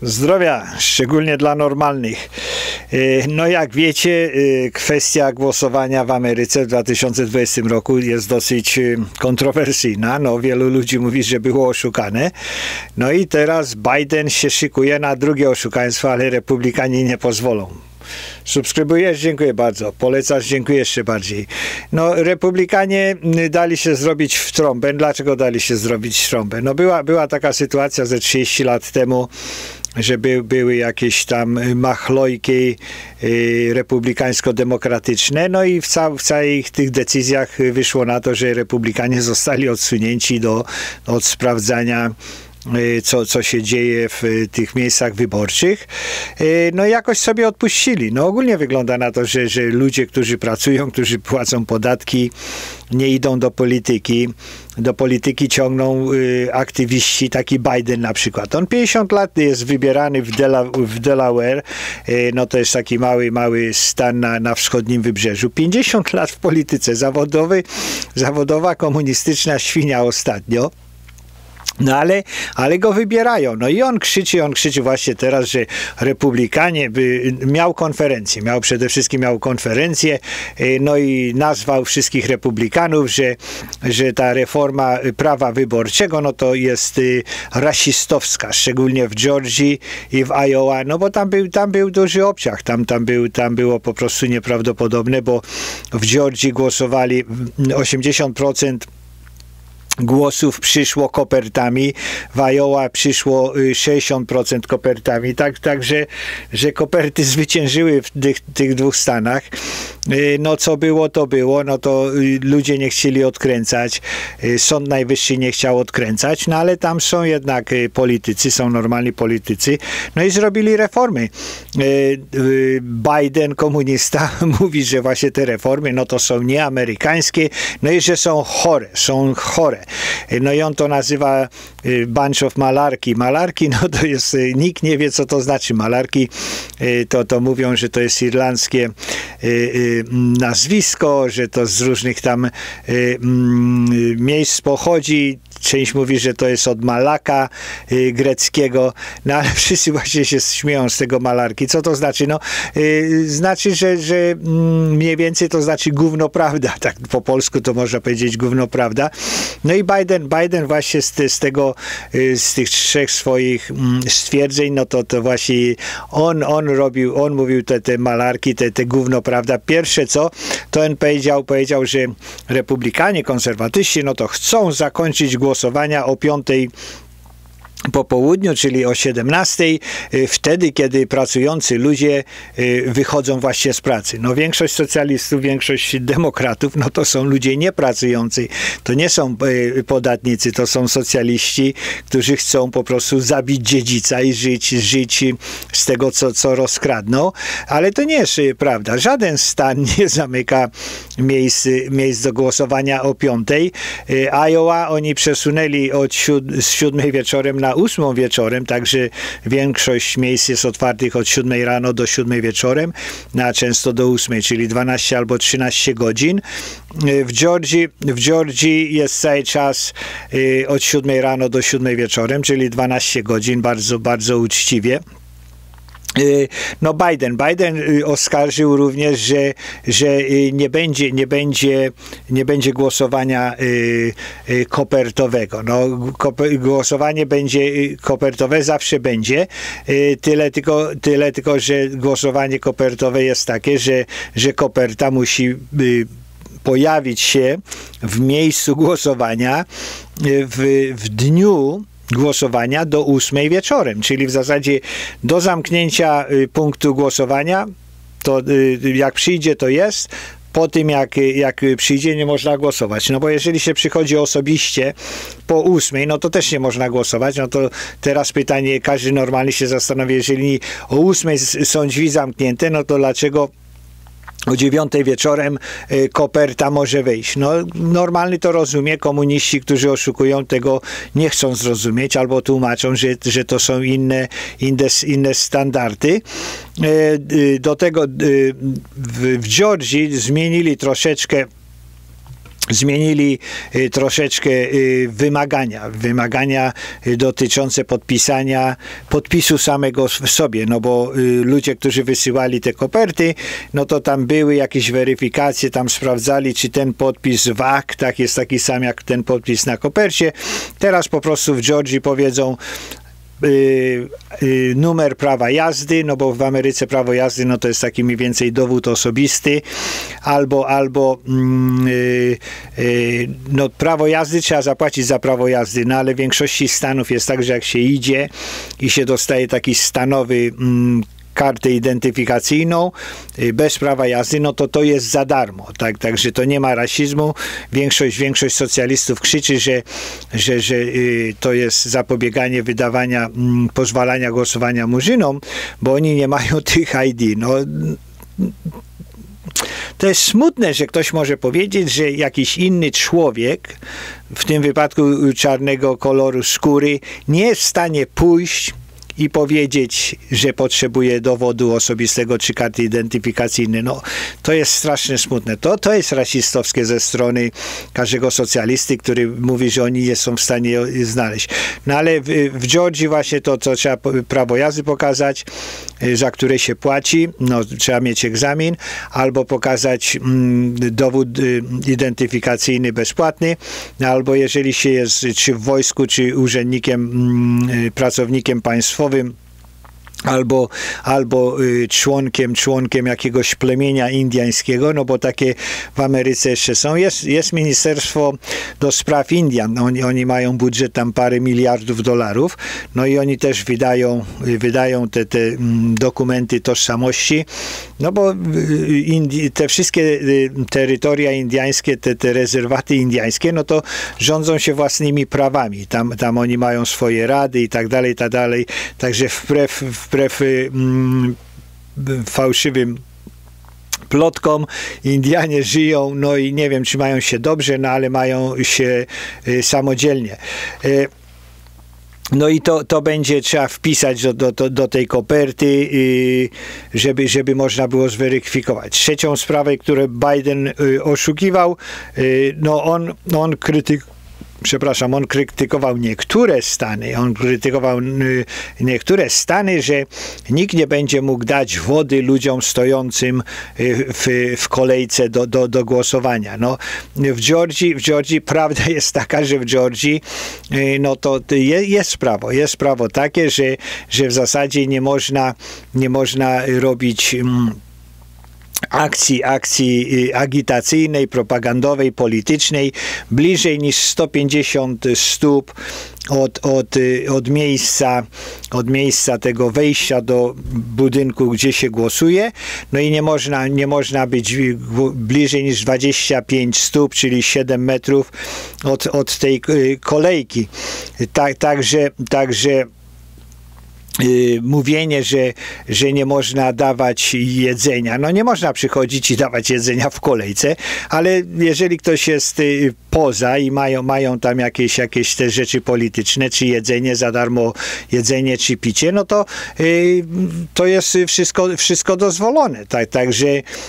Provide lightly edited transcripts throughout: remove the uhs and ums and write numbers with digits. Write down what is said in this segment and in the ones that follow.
Zdrowia, szczególnie dla normalnych. No jak wiecie, kwestia głosowania w Ameryce w 2020 roku jest dosyć kontrowersyjna. No, wielu ludzi mówi, że było oszukane. No i teraz Biden się szykuje na drugie oszukaństwo, ale republikanie nie pozwolą. Subskrybujesz? Dziękuję bardzo. Polecasz? Dziękuję jeszcze bardziej. No, republikanie dali się zrobić w trąbę. Dlaczego dali się zrobić w trąbę? No, była taka sytuacja ze 30 lat temu, że były jakieś tam machlojki republikańsko-demokratyczne, no i w całych tych decyzjach wyszło na to, że republikanie zostali odsunięci od sprawdzania, co się dzieje w tych miejscach wyborczych. No jakoś sobie odpuścili. No ogólnie wygląda na to, że ludzie, którzy pracują, którzy płacą podatki, nie idą do polityki. Do polityki ciągną aktywiści, taki Biden na przykład. On 50 lat jest wybierany w Delaware, no to jest taki mały stan na wschodnim wybrzeżu. 50 lat w polityce zawodowa komunistyczna świnia ostatnio. No ale go wybierają. No i on krzyczy właśnie teraz, że republikanie przede wszystkim miał konferencję, no i nazwał wszystkich republikanów, że ta reforma prawa wyborczego, no to jest rasistowska, szczególnie w Georgii i w Iowa, no bo tam był duży obciach, tam było po prostu nieprawdopodobne, bo w Georgii głosowali 80% głosów przyszło kopertami, w Iowa przyszło 60% kopertami, także że koperty zwyciężyły w tych dwóch stanach. No co było, to było, no to ludzie nie chcieli odkręcać, Sąd Najwyższy nie chciał odkręcać, no ale tam są jednak politycy, są normalni politycy, no i zrobili reformy. Biden, komunista, mówi, że właśnie te reformy, no to są nieamerykańskie, no i że są chore. No i on to nazywa bunch of malarki. Malarki, no to jest, nikt nie wie, co to znaczy. Malarki to mówią, że to jest irlandzkie nazwisko, że to z różnych tam miejsc pochodzi. Część mówi, że to jest od malaka greckiego, no ale wszyscy właśnie się śmieją z tego malarki. Co to znaczy? No, znaczy, że mniej więcej to znaczy gówno prawda. Tak po polsku to można powiedzieć gówno prawda. No i Biden właśnie z tych trzech swoich stwierdzeń, no to właśnie on mówił te malarki, te gówno prawda. Pierwsze co, to on powiedział, że republikanie, konserwatyści, no to chcą zakończyć głosowania o 5 po południu, czyli o 17, wtedy, kiedy pracujący ludzie wychodzą właśnie z pracy. No większość socjalistów, większość demokratów, no to są ludzie niepracujący. To nie są podatnicy, to są socjaliści, którzy chcą po prostu zabić dziedzica i żyć z tego, co rozkradną. Ale to nie jest prawda. Żaden stan nie zamyka miejsc do głosowania o 5. Iowa oni przesunęli z 7 wieczorem na 8 wieczorem, także większość miejsc jest otwartych od 7 rano do 7 wieczorem, a często do 8, czyli 12 albo 13 godzin. W Georgii jest cały czas od 7 rano do 7 wieczorem, czyli 12 godzin, bardzo, bardzo uczciwie. No Biden oskarżył również, że nie będzie głosowania kopertowego. No, głosowanie będzie kopertowe, zawsze będzie. Tyle tylko, że głosowanie kopertowe jest takie, że koperta musi pojawić się w miejscu głosowania w dniu głosowania do 8 wieczorem, czyli w zasadzie do zamknięcia punktu głosowania, to jak przyjdzie, to jest. Po tym, jak przyjdzie, nie można głosować. No bo jeżeli się przychodzi osobiście po 8, no to też nie można głosować. No to teraz pytanie, każdy normalnie się zastanowi, jeżeli o 8 są drzwi zamknięte, no to dlaczego o 9 wieczorem koperta może wejść? No normalny to rozumie. Komuniści, którzy oszukują, tego nie chcą zrozumieć albo tłumaczą, że to są inne standardy. Do tego w Georgii zmienili troszeczkę zmienili troszeczkę wymagania dotyczące podpisu samego w sobie, no bo ludzie, którzy wysyłali te koperty, no to tam były jakieś weryfikacje, tam sprawdzali, czy ten podpis w aktach jest taki sam jak ten podpis na kopercie. Teraz po prostu w Georgii powiedzą numer prawa jazdy, no bo w Ameryce prawo jazdy, no to jest taki mniej więcej dowód osobisty, albo no prawo jazdy trzeba zapłacić za prawo jazdy, no ale w większości stanów jest tak, że jak się idzie i się dostaje taki stanowy kartę identyfikacyjną bez prawa jazdy, no to jest za darmo. Także to nie ma rasizmu. Większość socjalistów krzyczy, że to jest zapobieganie wydawania, pozwalania głosowania Murzynom, bo oni nie mają tych ID. No, to jest smutne, że ktoś może powiedzieć, że jakiś inny człowiek, w tym wypadku czarnego koloru skóry, nie jest w stanie pójść i powiedzieć, że potrzebuje dowodu osobistego czy karty identyfikacyjnej. No, to jest strasznie smutne. To jest rasistowskie ze strony każdego socjalisty, który mówi, że oni nie są w stanie znaleźć. No ale w Georgii właśnie to trzeba prawo jazdy pokazać, za które się płaci, no trzeba mieć egzamin, albo pokazać dowód identyfikacyjny bezpłatny, albo jeżeli się jest czy w wojsku, czy urzędnikiem, pracownikiem państwowym, albo członkiem jakiegoś plemienia indyjskiego, no bo takie w Ameryce jeszcze są. Jest Ministerstwo do Spraw Indian. Oni mają budżet tam parę miliardów dolarów, no i oni też wydają te dokumenty tożsamości, no bo te wszystkie terytoria indyjskie, te rezerwaty indyjskie, no to rządzą się własnymi prawami. Tam oni mają swoje rady i tak dalej, także wbrew fałszywym plotkom Indianie żyją, no i nie wiem, czy mają się dobrze, no ale mają się samodzielnie. No i to będzie trzeba wpisać do tej koperty, żeby można było zweryfikować. Trzecią sprawę, którą Biden oszukiwał, no on krytykował niektóre stany, że nikt nie będzie mógł dać wody ludziom stojącym w kolejce do głosowania. No, w Georgii prawda jest taka, że w Georgii no to jest prawo takie, że w zasadzie nie można robić akcji agitacyjnej, propagandowej, politycznej bliżej niż 150 stóp od miejsca tego wejścia do budynku, gdzie się głosuje. No i nie można być bliżej niż 25 stóp, czyli 7 metrów od tej kolejki. Także mówienie, że nie można dawać jedzenia. No nie można przychodzić i dawać jedzenia w kolejce, ale jeżeli ktoś jest poza i mają tam jakieś te rzeczy polityczne, czy jedzenie, za darmo jedzenie, czy picie, no to jest wszystko dozwolone. Także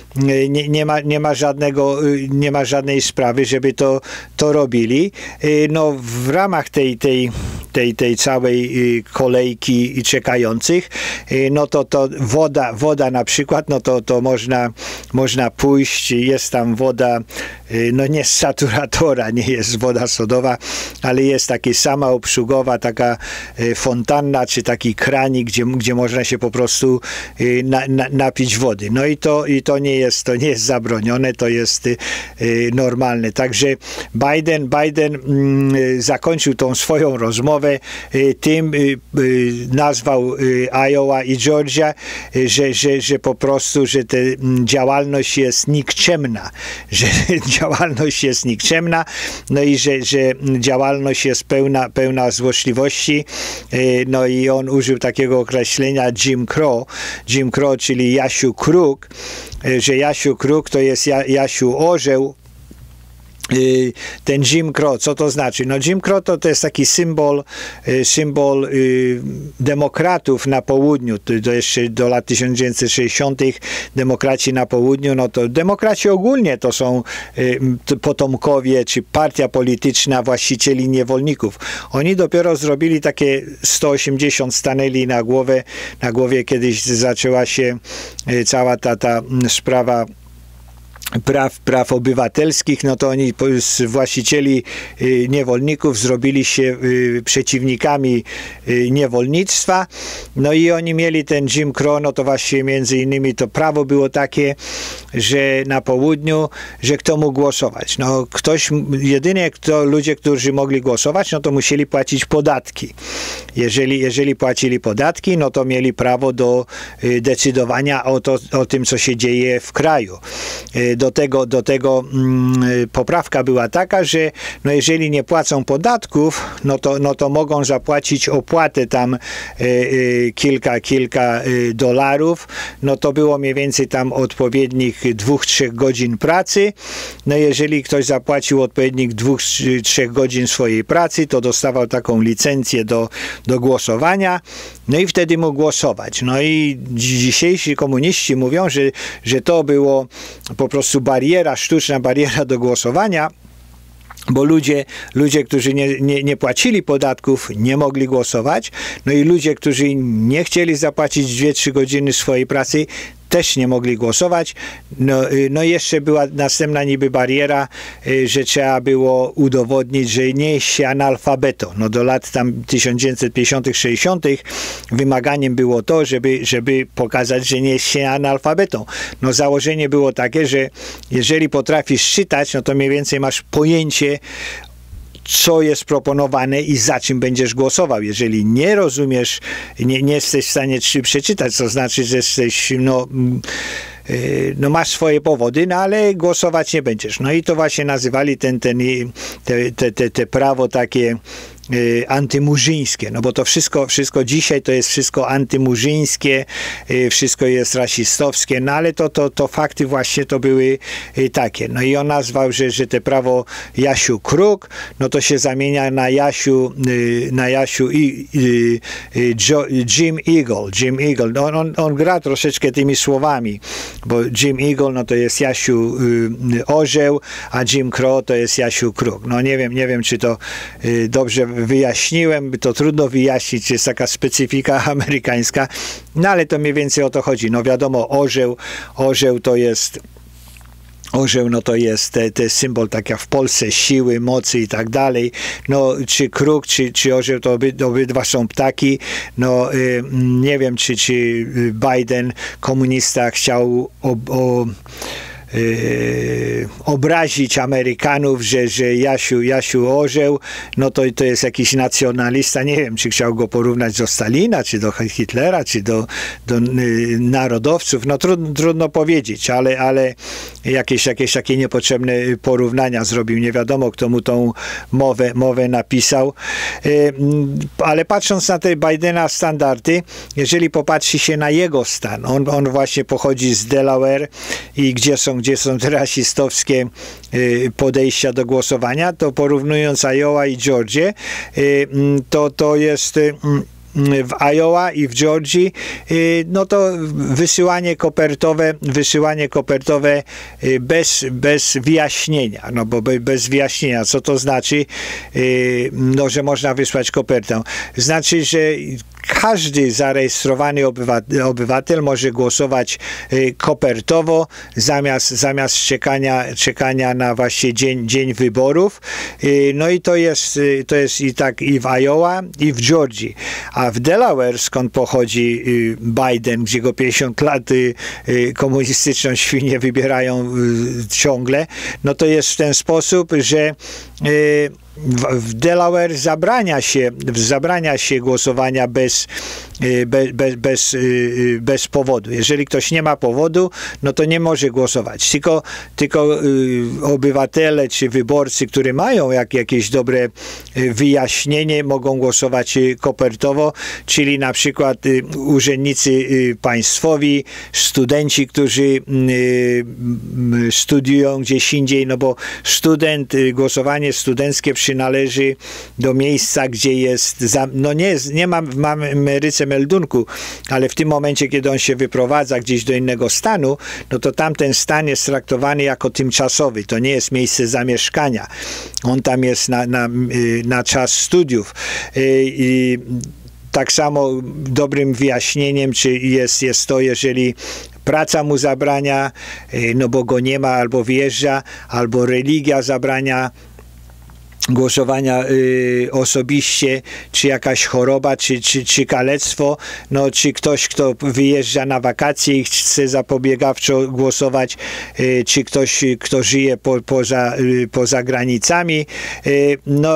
nie ma żadnej sprawy, żeby to robili. No w ramach tej całej kolejki i czekających, no to woda na przykład, no to można pójść, jest tam woda, no nie z saturatora, nie jest woda sodowa, ale jest taka sama obsługowa, taka fontanna, czy taki kranik, gdzie można się po prostu napić wody. No i to nie jest zabronione, to jest normalne. Także Biden zakończył tą swoją rozmowę tym, nazwał Iowa i Georgia, że po prostu, że ta działalność jest nikczemna, no i że działalność jest pełna złośliwości, no i on użył takiego określenia Jim Crow, czyli Jasiu Kruk, że Jasiu Kruk to jest Jasiu orzeł, ten Jim Crow, co to znaczy? No Jim Crow to jest taki symbol demokratów na południu, to jeszcze do lat 1960 demokraci na południu, no to demokraci ogólnie to są potomkowie, czy partia polityczna właścicieli niewolników. Oni dopiero zrobili takie 180, stanęli na głowie kiedyś zaczęła się cała ta sprawa praw obywatelskich, no to oni z właścicieli niewolników zrobili się przeciwnikami niewolnictwa, no i oni mieli ten Jim Crow, no to właśnie między innymi to prawo było takie, że na południu, że kto mógł głosować. No jedynie ludzie, którzy mogli głosować, no to musieli płacić podatki. Jeżeli płacili podatki, no to mieli prawo do decydowania o tym, co się dzieje w kraju. Do tego poprawka była taka, że no jeżeli nie płacą podatków, no to mogą zapłacić opłatę tam kilka dolarów, no to było mniej więcej tam odpowiednich 2-3 godzin pracy. No jeżeli ktoś zapłacił odpowiednich 2-3 godzin swojej pracy, to dostawał taką licencję do głosowania, no i wtedy mógł głosować. No i dzisiejsi komuniści mówią, że to było po prostu sztuczna bariera do głosowania, bo ludzie, którzy nie płacili podatków, nie mogli głosować, no i ludzie, którzy nie chcieli zapłacić 2-3 godziny swojej pracy, też nie mogli głosować. No jeszcze była następna niby bariera, że trzeba było udowodnić, że nie jest się analfabetą. No do lat tam 1950-60 wymaganiem było to, żeby pokazać, że nie jest się analfabetą. No założenie było takie, że jeżeli potrafisz czytać, no to mniej więcej masz pojęcie, co jest proponowane i za czym będziesz głosował. Jeżeli nie rozumiesz, nie jesteś w stanie przeczytać, to znaczy, że jesteś, masz swoje powody, no ale głosować nie będziesz. No i to właśnie nazywali te prawo takie antymurzyńskie, no bo to wszystko dzisiaj to jest wszystko antymurzyńskie, wszystko jest rasistowskie, no ale to fakty właśnie to były takie. No i on nazwał, że te prawo Jasiu Kruk, no to się zamienia na Jasiu Jim Eagle. No on gra troszeczkę tymi słowami, bo Jim Eagle, no to jest Jasiu Orzeł, a Jim Crow to jest Jasiu Kruk. No nie wiem, czy to dobrze wyjaśniłem, to trudno wyjaśnić, jest taka specyfika amerykańska, no ale to mniej więcej o to chodzi. No wiadomo, orzeł to jest no to jest symbol tak jak w Polsce siły, mocy i tak dalej. No czy kruk, czy orzeł to obydwa są ptaki. No nie wiem, czy Biden, komunista, chciał obrazić Amerykanów, że Jasiu Orzeł, no to jest jakiś nacjonalista. Nie wiem, czy chciał go porównać do Stalina, czy do Hitlera, czy do narodowców. No trudno powiedzieć, ale jakieś takie niepotrzebne porównania zrobił. Nie wiadomo, kto mu tą mowę napisał. Ale patrząc na te Bidena standardy, jeżeli popatrzy się na jego stan, on właśnie pochodzi z Delaware i gdzie są te rasistowskie podejścia do głosowania, to porównując Iowa i Georgię, to jest w Iowa i w Georgii, no to wysyłanie kopertowe bez wyjaśnienia, no bo bez wyjaśnienia, co to znaczy, no, że można wysłać kopertę. Znaczy, że każdy zarejestrowany obywatel może głosować kopertowo zamiast czekania na właśnie dzień wyborów. No i to jest i tak i w Iowa, i w Georgii. A w Delaware, skąd pochodzi Biden, gdzie go 50 lat komunistyczną świnię wybierają ciągle, no to jest w ten sposób, że w Delaware zabrania się głosowania bez powodu. Jeżeli ktoś nie ma powodu, no to nie może głosować. Tylko obywatele czy wyborcy, którzy mają jakieś dobre wyjaśnienie, mogą głosować kopertowo, czyli na przykład urzędnicy państwowi, studenci, którzy studiują gdzieś indziej, no bo głosowanie studenckie przynależy do miejsca, gdzie jest, no nie ma w Ameryce meldunku, ale w tym momencie, kiedy on się wyprowadza gdzieś do innego stanu, no to tamten stan jest traktowany jako tymczasowy. To nie jest miejsce zamieszkania. On tam jest na czas studiów. I tak samo dobrym wyjaśnieniem jest to, jeżeli praca mu zabrania, no bo go nie ma, albo wyjeżdża, albo religia zabrania głosowania osobiście, czy jakaś choroba, czy kalectwo, no, czy ktoś, kto wyjeżdża na wakacje i chce zapobiegawczo głosować, czy ktoś, kto żyje poza granicami. No,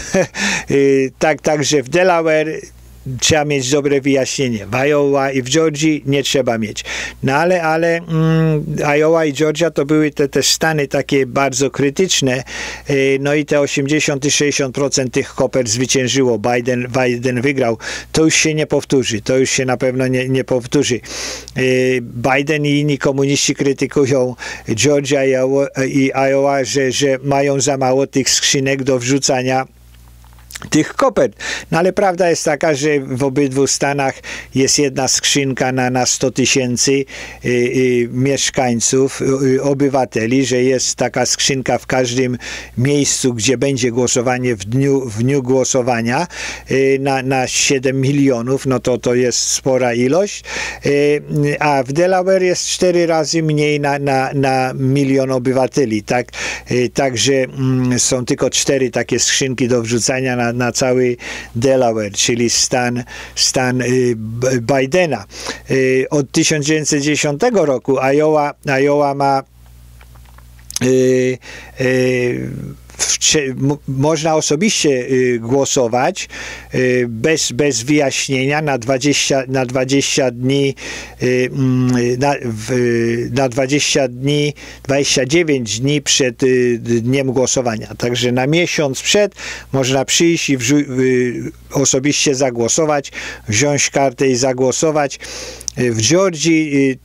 także w Delaware trzeba mieć dobre wyjaśnienie. W Iowa i w Georgii nie trzeba mieć. No ale Iowa i Georgia to były te stany takie bardzo krytyczne. No i te 80 i 60% tych kopert zwyciężyło. Biden wygrał. To już się nie powtórzy. To już się na pewno nie powtórzy. Biden i inni komuniści krytykują Georgia i Iowa, że mają za mało tych skrzynek do wrzucania tych kopert. No ale prawda jest taka, że w obydwu stanach jest jedna skrzynka na 100 000 mieszkańców, obywateli, że jest taka skrzynka w każdym miejscu, gdzie będzie głosowanie w dniu głosowania na 7 milionów, no to jest spora ilość, a w Delaware jest 4 razy mniej na milion obywateli, tak? Także są tylko 4 takie skrzynki do wrzucania na cały Delaware, czyli stan Bidena. Od 1910 roku Iowa ma można osobiście głosować bez wyjaśnienia na 20 dni, na 29 dni przed dniem głosowania. Także na miesiąc przed można przyjść i osobiście zagłosować, wziąć kartę i zagłosować. W Georgii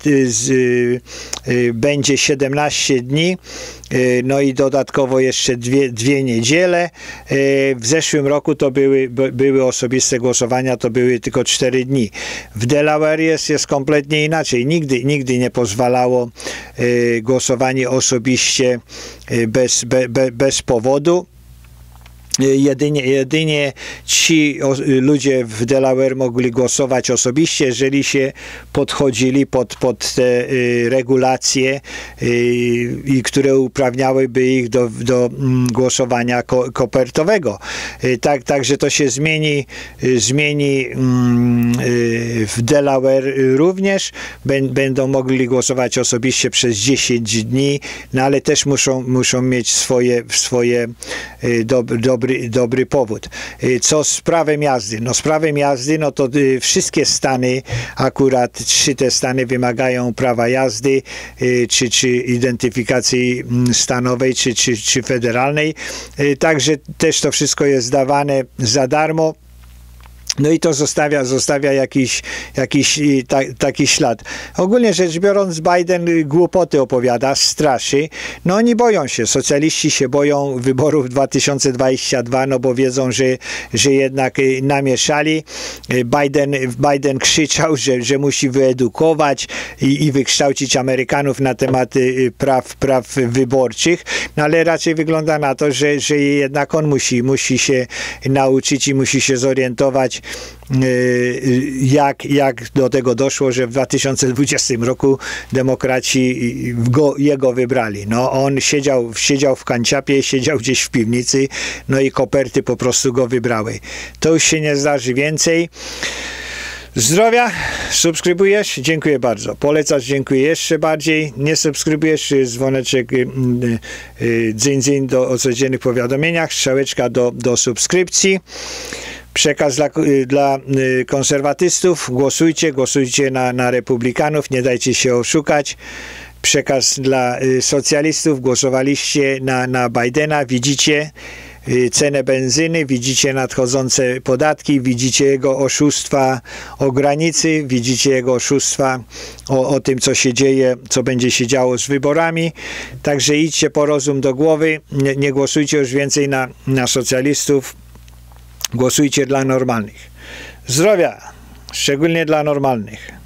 będzie 17 dni, no i dodatkowo jeszcze dwie niedziele. W zeszłym roku to były osobiste głosowania, to były tylko 4 dni. W Delaware jest kompletnie inaczej. Nigdy nie pozwalało głosowanie osobiście bez powodu. Jedynie ci ludzie w Delaware mogli głosować osobiście, jeżeli się podchodzili pod te regulacje, które uprawniałyby ich do głosowania kopertowego. Także to się zmieni w Delaware również. Będą mogli głosować osobiście przez 10 dni, no ale też muszą mieć swoje dobry powód. Co z prawem jazdy? No z prawem jazdy, no to wszystkie stany, akurat 3 te stany wymagają prawa jazdy, czy identyfikacji stanowej, czy federalnej. Także też to wszystko jest dawane za darmo. No i to zostawia jakiś taki ślad. Ogólnie rzecz biorąc, Biden głupoty opowiada, straszy. No oni boją się, socjaliści się boją wyborów 2022, no bo wiedzą, że jednak namieszali. Biden krzyczał, że musi wyedukować i wykształcić Amerykanów na temat praw wyborczych, no ale raczej wygląda na to, że jednak on musi się nauczyć i musi się zorientować, jak do tego doszło, że w 2020 roku demokraci jego wybrali. No on siedział w kanciapie, siedział gdzieś w piwnicy, no i koperty po prostu go wybrały. To już się nie zdarzy więcej. Zdrowia, subskrybujesz? Dziękuję bardzo. Polecasz? Dziękuję jeszcze bardziej. Nie subskrybujesz? Dzwoneczek, dzyn do o codziennych powiadomieniach, strzałeczka do subskrypcji. Przekaz dla konserwatystów, głosujcie na republikanów, nie dajcie się oszukać. Przekaz dla socjalistów, głosowaliście na Bidena, widzicie cenę benzyny, widzicie nadchodzące podatki, widzicie jego oszustwa o granicy, widzicie jego oszustwa o tym, co się dzieje, co będzie się działo z wyborami. Także idźcie po rozum do głowy, nie głosujcie już więcej na socjalistów, głosujcie dla normalnych. Zdrowia, szczególnie dla normalnych.